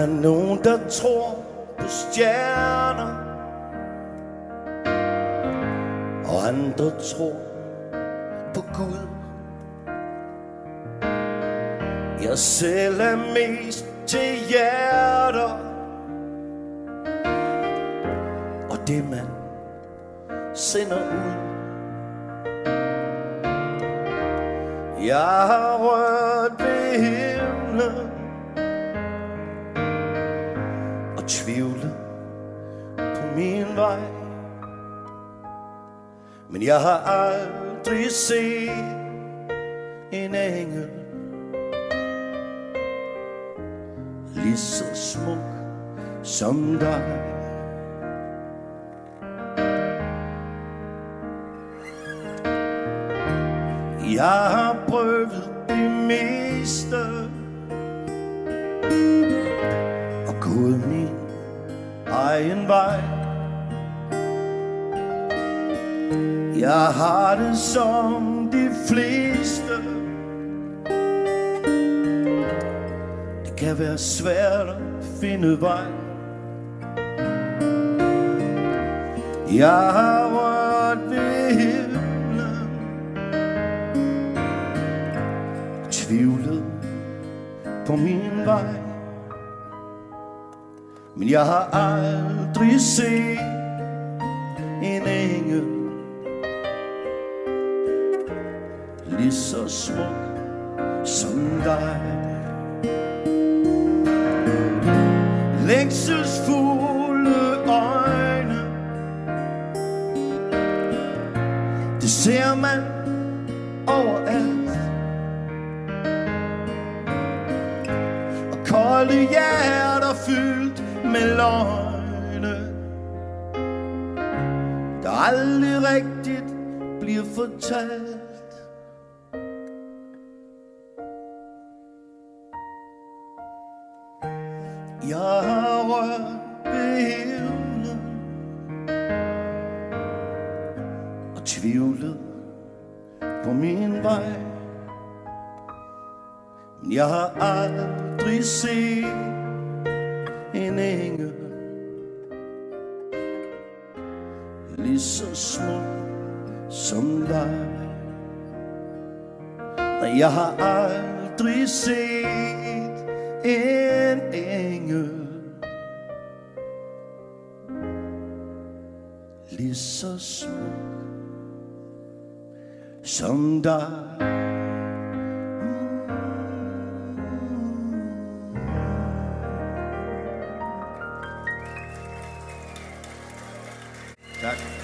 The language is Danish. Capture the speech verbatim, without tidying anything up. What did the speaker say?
er nogen, der tror på stjerner, og andre tror på Gud. Jeg selv er mest til hjerter, og det man sender ud. Jeg har rørt ved himlen og tvivlet på min vej, men jeg har aldrig set en engel lige så smuk som dig. Jeg har prøvet det meste og gået min egen vej. Jeg har det som de fleste. Det kan være svært at finde vej. Jeg har rørt ved himlen, tvivlet på min vej, men jeg har aldrig set en engel lige så smuk som dig. Længselsfulde øjne, det ser man overalt, og kolde hjerter fyldt med løgne, der aldrig rigtigt bliver fortalt. Jeg har rørt ved himlen og tvivlet på min vej, men jeg har aldrig set en engel lige så smuk som dig. Nej, jeg har aldrig set en engel lige så smuk som dig. Tak.